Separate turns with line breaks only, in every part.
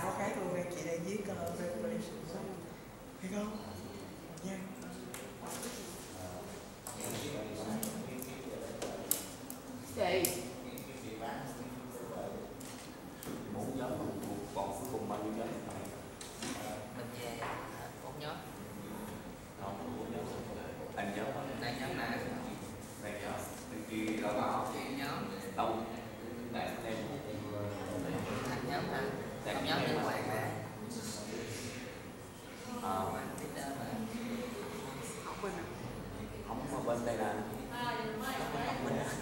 có khác luôn đây, chị đang viết preparation thấy không nha.
Chị
bốn nhóm còn cuối cùng bao nhiêu nhóm?
Mình về 4 nhóm.
Không, 4 nhóm. Anh nhóm hả?
Đây nhóm nào?
Đây nhóm. Bên kia đâu có.
Nhóm.
Đâu? Bạn thêm.
Thành nhóm hả? Còn nhóm liên quan nè.
Không mà bên đây là không mình á.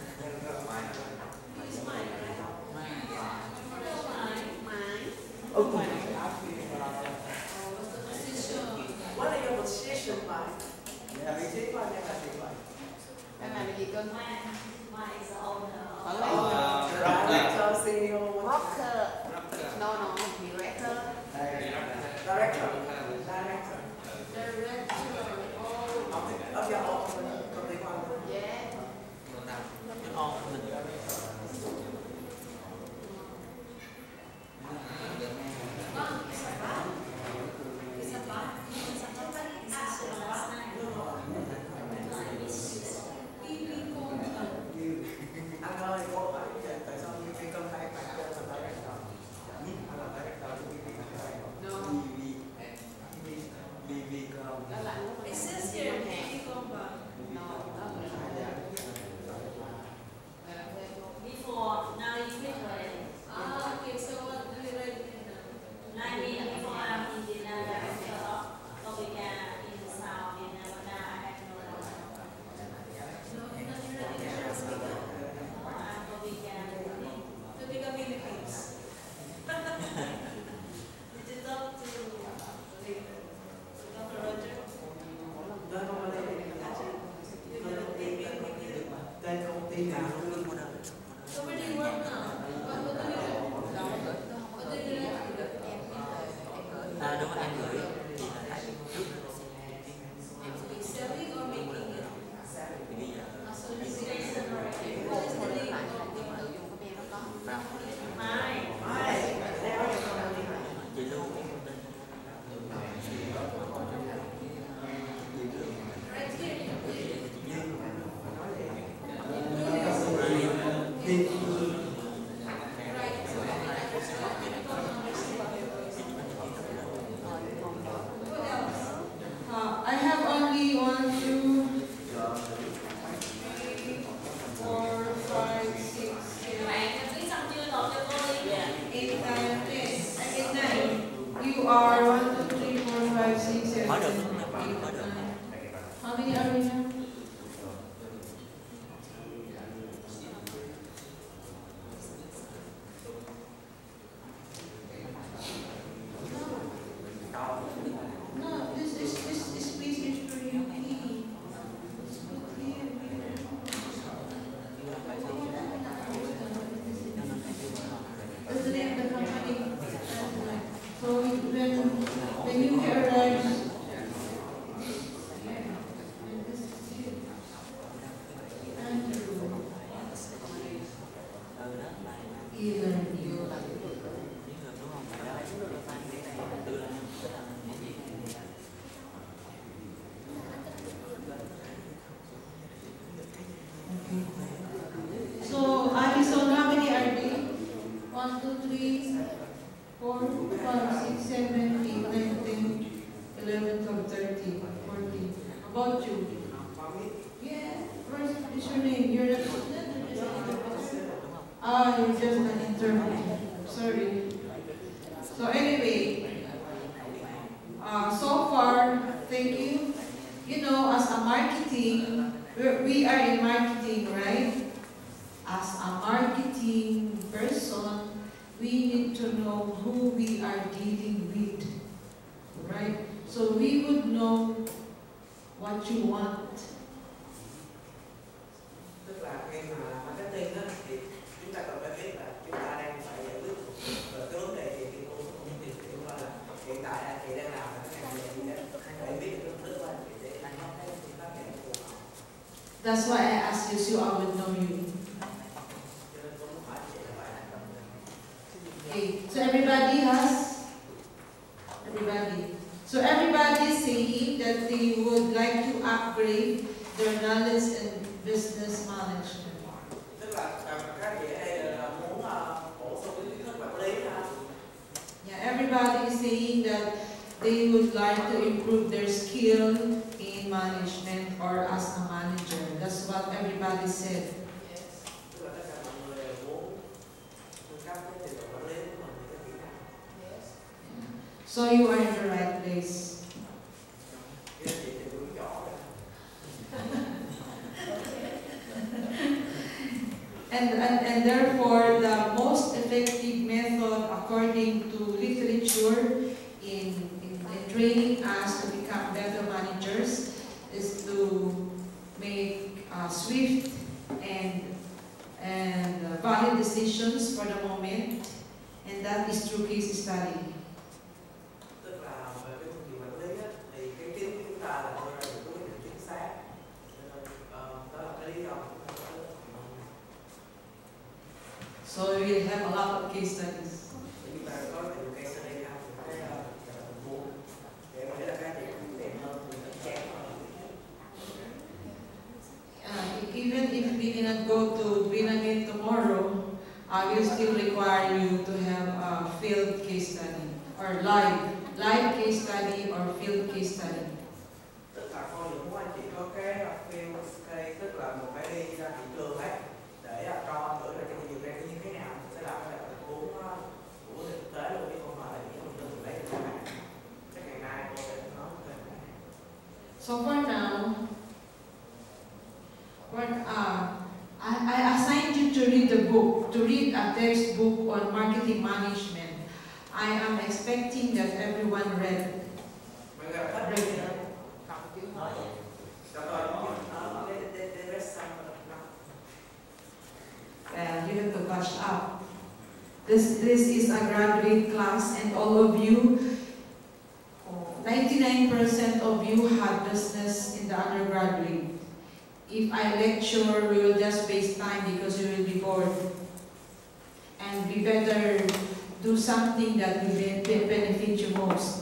What are your position like? Vị trí của anh đang là gì vậy?
đang làm gì cơ?
Director, CEO,
Rocker. No, director.
Director. Of your own company.
Yeah.
Anh ơi, cô hỏi tại sao như phi công phải phải kêu thành director? Anh là director của
No.
BV không?
Đó là anh lúc mình
Before, now you quit already. Okay, so what do you like? Like me, before I'm in the director of Tobica in the south, in Nevada, I have no Tobica Philippines. Did you talk to Dr. Roger?
Tên công ty nào?
So where do you work now? What do you do? What do you do?
Đúng rồi, em gửi.
Selling or making it? So you station already. What is the name of the Mine.
Chị Lưu.
Right here.
I have only 1, 2, 4, 5, 6, 7,
Bạn đã viết xong chưa? Nộp cho cô đi.
8, 9, 10. You are 1, 2, 3, 4, 5, 6, 7, 8, 9. How many are we now? No, this space is for you. That's the name of the company. So when you arrive, even you. So, Alison, how many are they? 1, 2, 3, 4, 5, 6, 7, 8, 9, 10, 11, 12, 13, 14. About you? Yeah, first is your name. You're the student or just an intern? Ah, you're just an intern. Sorry. So anyway, so far, thank you. You know, as a marketing, we are in marketing, right? As a marketing person, we need to know who we are dealing with, right? So we would know what you want.
Tức là khi mà marketing á thì chúng ta cần phải biết là chúng ta đang phải giải quyết cái vấn đề gì, thì cô cũng tìm hiểu qua là hiện tại là chị đang làm cái ngành nghề gì đấy, để biết được trước qua chị để anh có cái phương pháp nghề phù hợp.
That's why I asked you so I would know you.
Cho nên cô muốn hỏi chị là vậy.
Okay, so everybody has saying that they would like to upgrade their knowledge in business management.
Tức là các chị ở đây là muốn bổ sung cái kiến thức quản lý ha.
Yeah, everybody is saying that they would like to improve their skill in management or as a manager. That's what everybody said.
Tức là tất cả mọi người đều muốn nâng cấp cái trình độ quản lý của mình, những cái kỹ năng.
So you are in the right place.
Cái chị thì cũng giỏi rồi.
And therefore, the most effective method, according to literature, in training us to become better managers, is to make swift and valid decisions for the moment, and that is through case study.
Tức là về cái phương diện quản lý á, thì cái kiến của chúng ta là đưa ra được quyết định chính xác. Cho nên đó là cái lý do của chúng ta có rất là mong.
So we will have a lot of case studies.
Chúng ta có nhiều case study ha, cái tình huống để mà để là các chị cũng đẹp hơn, mình sẽ chán hơn.
Even if we cannot go to Binangin tomorrow, I will still require you to have a field case study or live case study or field case study.
Tức là con những của anh chị có cái field case, tức là một cái đi ra thị trường ấy để cho thử là cái thị trường ra như thế nào, sẽ làm cái tình huống của thực tế luôn, chứ không phải là những thông tin lấy từ các bạn. Cái ngày nay cô sẽ nói về cái này.
So for now, I assigned you to read the book, to read a textbook on marketing management. I am expecting that everyone read it.
Mọi người đã thích read it.
You have to catch up. This is a graduate class, and all of you, 99% of you had business in the undergraduate. If I lecture, we will just waste time because you will be bored. And we better do something that will benefit you most.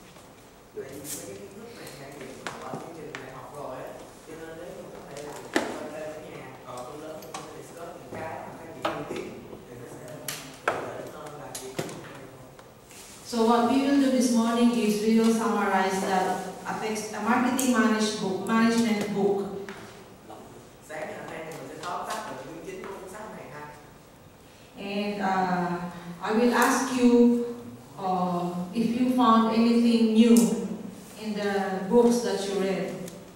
So what we will do this morning is we will summarize a marketing management book. And I will ask you if you found anything new in the books that you read.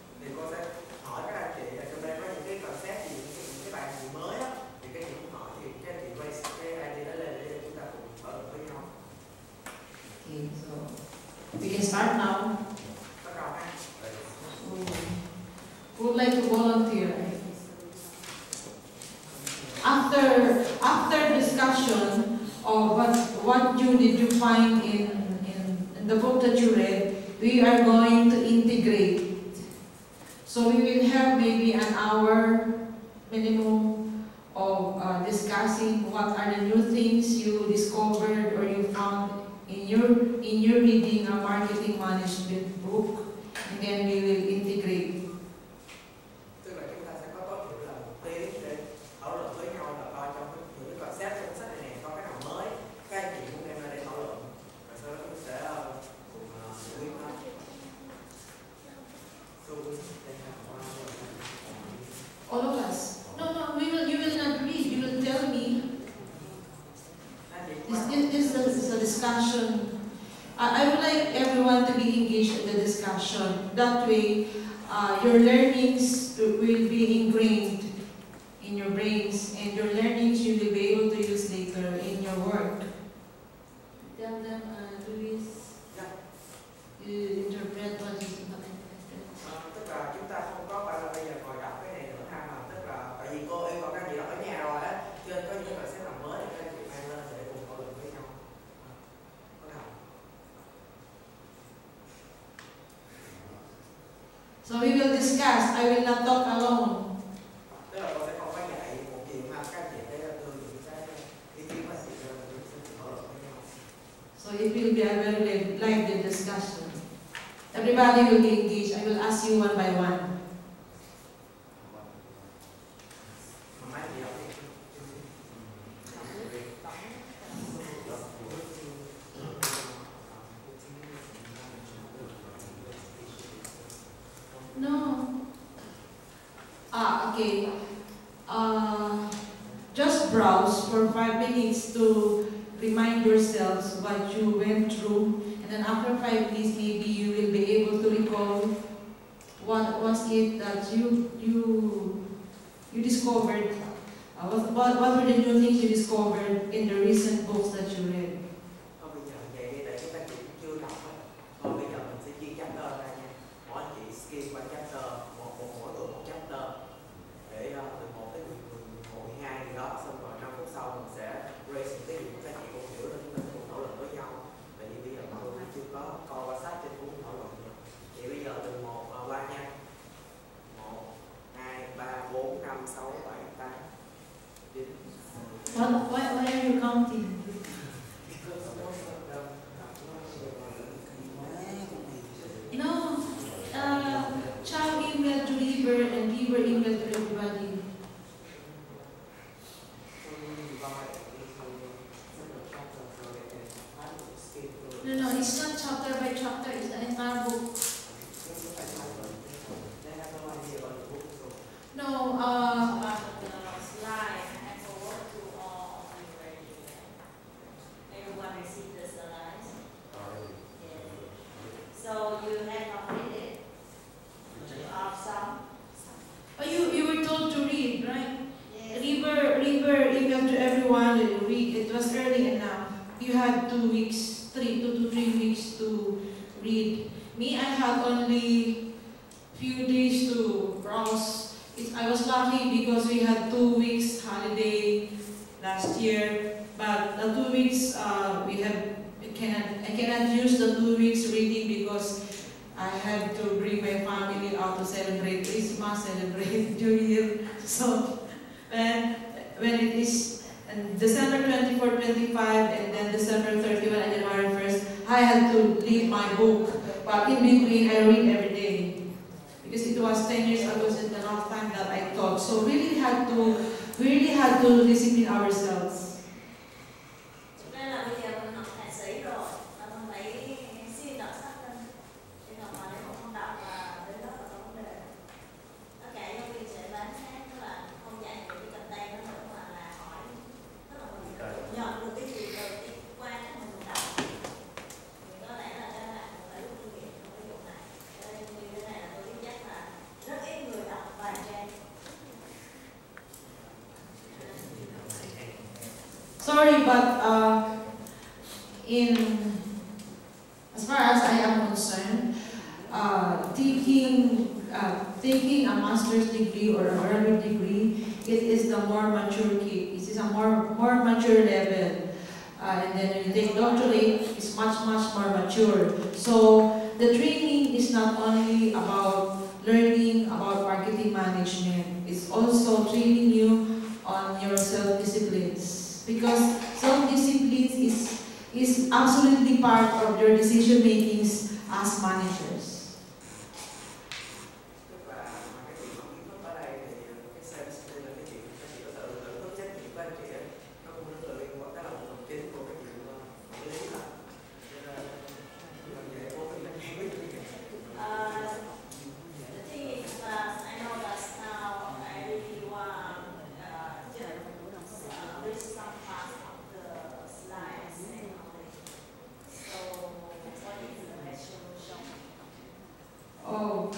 Okay, so we can start now. Who would like to volunteer? After discussion of what did you find in the book that you read, we are going to integrate. So we will have maybe an hour minimum of discussing what are the new things you discovered or you found in your reading a marketing management book, and then we will integrate. All of us. No, you will not read, you will tell me. This is a discussion. I would like everyone to be engaged in the discussion. That way, your learnings will be ingrained in your brains, and your learnings you will be able to use later in your work. Tell them, Luis, you interpret what is
Tức là chúng ta không có phải là bây giờ ngồi đọc cái này nữa ha, mà tức là tại vì cô yêu cầu các anh chị đọc ở nhà rồi á, cho nên có những cái sẽ làm mới để các anh chị mang lên để cùng thảo luận với nhau. Có nào?
So we will discuss. I will not talk alone.
Tức là cô sẽ không có dạy một chuyện mà các anh chị để đưa những cái ý kiến mà chị đưa mình sẽ thảo luận với nhau.
So it will be a very lively discussion. Everybody will be engaged. I will ask you one by one. No. Okay. Just browse for 5 minutes to remind yourselves what you went through, and then after 5 minutes, maybe you will be able to recall what was it that you discovered. What were the new things you discovered in the recent books that you read?
Thôi bây giờ về đi, tại chúng ta chỉ chưa đọc á. Thôi bây giờ mình sẽ chia chapter ra nha. Mỗi anh chị skip qua chapter, mỗi tuần một chapter. Để từ 1 tới 12 gì đó, xong rồi 5 phút sau mình sẽ raise những cái gì các chị cũng hiểu rồi chúng ta sẽ cùng thảo luận với nhau. Tại vì bây giờ mọi người chưa có coi qua sách trên cuốn thảo luận nữa. Thì bây giờ từ 1 qua nha. 1, 2, 3, 4, 5, 6, 7, 8, 9.
Why are you counting? No, child email to River and River email to everybody. No, it's not chapter by chapter, it's the entire book. No,
About the slide, I forward to all of you already. Everyone received the slides. Yes. So you have completed. You have some.
you were told to read, right?
Yes.
River email to everyone and read. It was early enough. You had 2 weeks, 2 to 3 weeks to read. Me, I had only few days to browse. I was lucky because we had 2 weeks holiday last year, but the 2 weeks I cannot use the 2 weeks reading because I had to bring my family out to celebrate Christmas, celebrate New Year. So when it is December 24, 25, and then December 31 and January 1st, I had to leave my book, but in between I read every day. Because it was 10 years ago since the last time that I taught. So we really had to discipline ourselves.
Thực ra là bây giờ mình học thạc sĩ rồi, và mình phải siêng đọc sách lên. Thì học mà nếu không đọc là đến đó là có vấn đề. Tất cả giáo viên sẽ bám sát, tức là không dạy những cái content đó nữa mà là hỏi. Tức là mình nhận được cái gì đầu tiên qua cái mình đọc. Thì có lẽ là các bạn cũng phải rút kinh nghiệm trong cái vụ này. Cho nên như thế này là tôi biết chắc là rất ít người đọc vài trang.
Sorry, but as far as I am concerned, taking a master's degree or a graduate degree, it is the more mature kid. It is a more mature level. And then when you take doctorate, it's much more mature. So the training is not only about learning about marketing management, it's also training you on your self-disciplines. Because self-discipline is absolutely part of your decision makings as managers.
Tức là cái chuyện học kiến thức ở đây thì cái self-discipline là cái chuyện các chị có tự thức trách nhiệm của anh chị ấy. Nó cũng rất là liên quan tới là một phần chính của cái chuyện quản lý là về vô cái năng biết cái chuyện.
The thing is that I know that now I really want just read some part of the slides and all that. So what is the resolution?
Oh.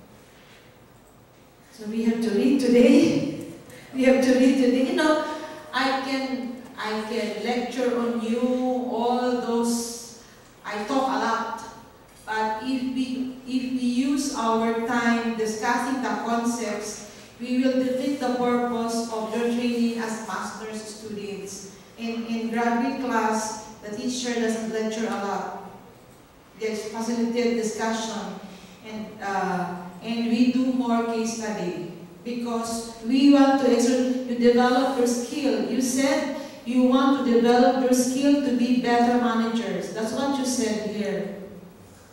So we have to read today. We have to read today. You know, I can lecture on you all those. I talk a lot, but if we use our time discussing the concepts, we will defeat the purpose of your training as master's students. In graduate class, the teacher doesn't lecture a lot. There's facilitated discussion, and we do more case study because we want to develop your skill. You said you want to develop your skill to be better managers. That's what you said here.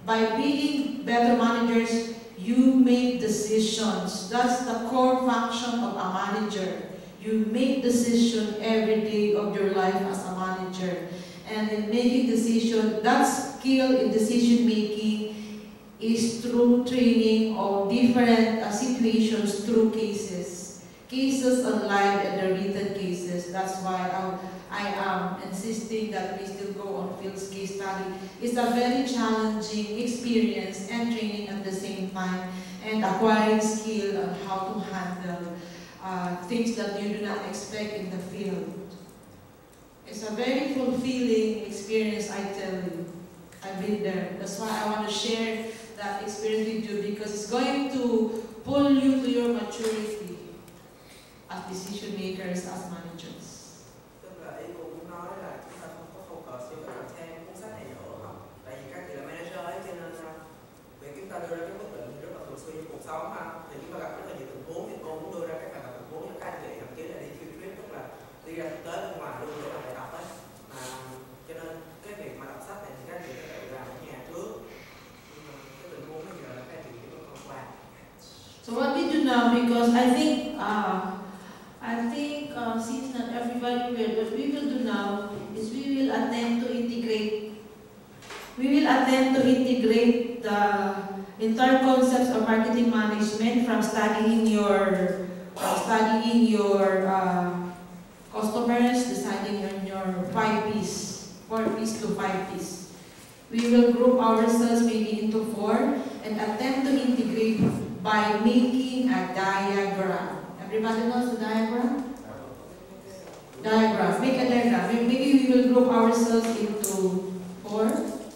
By being better managers, you make decisions. That's the core function of a manager. You make decisions every day of your life as a manager. And in making decisions, that skill in decision making is through training of different situations through cases. Cases on live and the written cases. That's why I am insisting that we still go on Phil's case study. It's a very challenging experience and training at the same time, and acquiring skill on how to handle things that you do not expect in the field. It's a very fulfilling experience, I tell you. I've been there. That's why I want to share that experience with you, because it's going to pull you to your maturity as decision makers, as managers.
Tức là ý cô muốn nói là chúng ta không có focus cho các bạn xem cuốn sách này nữa không? Tại vì các chị là manager ấy, cho nên việc chúng ta đưa ra cái quyết định rất là thường xuyên trong cuộc sống ha. Thì chúng ta gặp rất là nhiều tình huống, thì cô muốn đưa ra các bài tập tình huống cho các anh chị, thậm chí là đi field trip, tức là đi ra thực tế bên ngoài luôn để làm bài tập ấy. Cho nên cái việc mà đọc sách này thì các chị phải tự làm ở nhà trước. Nhưng mà cái tình huống bây giờ là các chị chỉ có thông qua.
So what we do now, because I think since not everybody will, what we will do now is we will attempt to integrate the entire concepts of marketing management from studying your customers, deciding on your 4Ps to 5Ps. We will group ourselves maybe into 4 and attempt to integrate by making a diagram. Everybody knows the diagram? Diagram. Make a diagram. Maybe we will group ourselves into 4.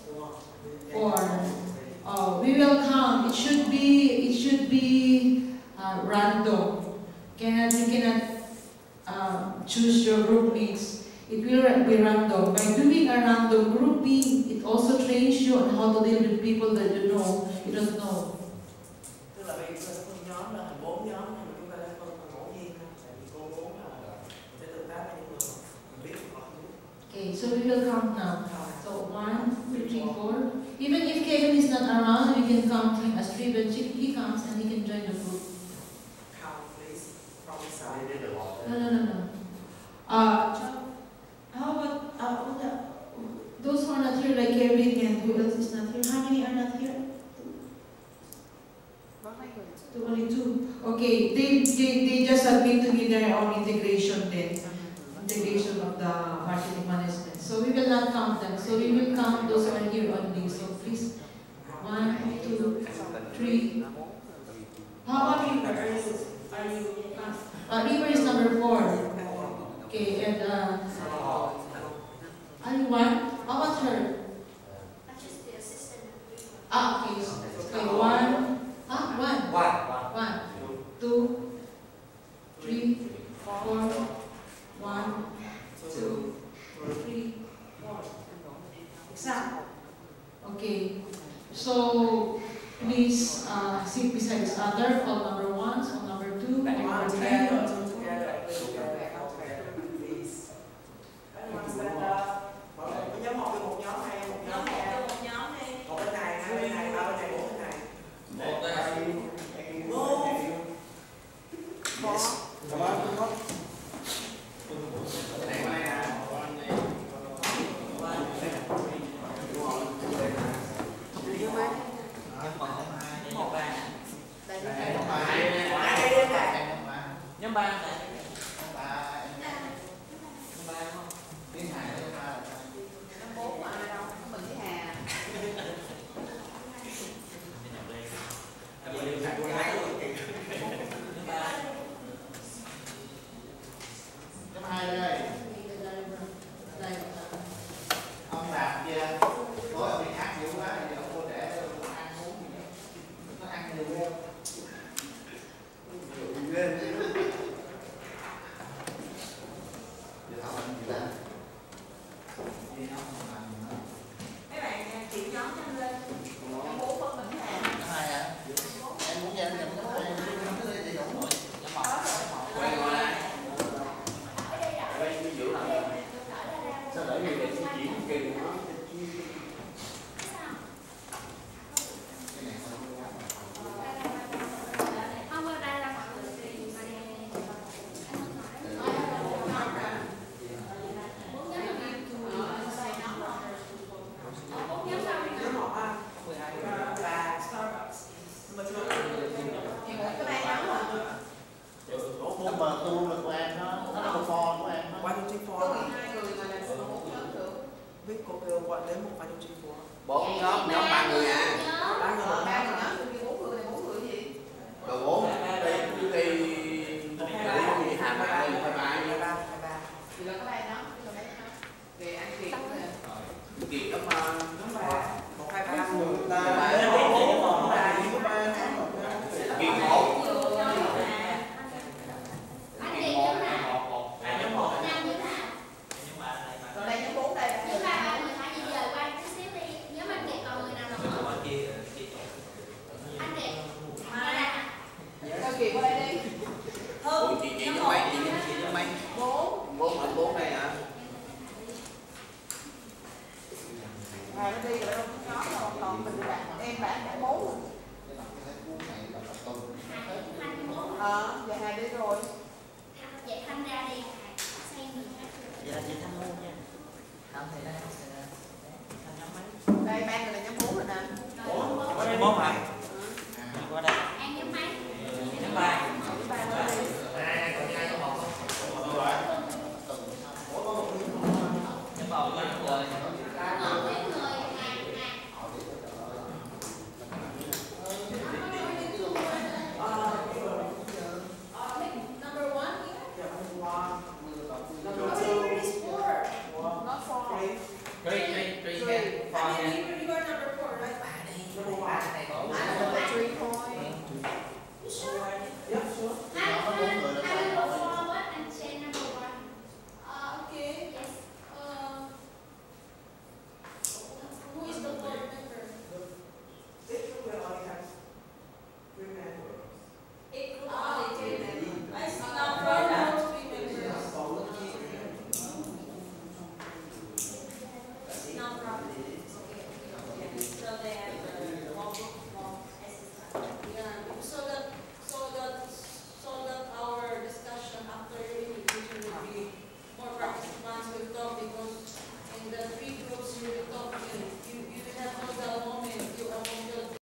We will count. It should be random. You cannot choose your group mates. It will be random. By doing a random grouping, it also trains you on how to deal with people that you don't know.
Tức là bây giờ phân nhóm là thành 4 nhóm, nhưng mà chúng ta đã phân thành ngẫu nhiên ha. Tại vì cô muốn là sẽ tương tác với những người mình biết họ biết.
Okay, so we will count now. So 1, 2, 3, 4. Even if Kevin is not around, we can count him as 3, but he comes and he can join the group.
Count please from the side.
No. How about those who are not here, like Kevin, and who else is not here? How many are not here? Only 2. Okay, they just agreed to give their own integration then. Integration of the marketing management. So we will not count them. So we will count those who are here only. So please, 1, 2, 3. How about River? Are you? River is number 4. Okay, and are you 1? How about her?
I'm just the assistant.
Okay. Okay, 1. 1, 2, 3, 4. 1, 2, 3, 4. Exact. Okay. So please sit beside each other. All number 1s, all number 2, all number 3.
Nhóm 3
21 hả?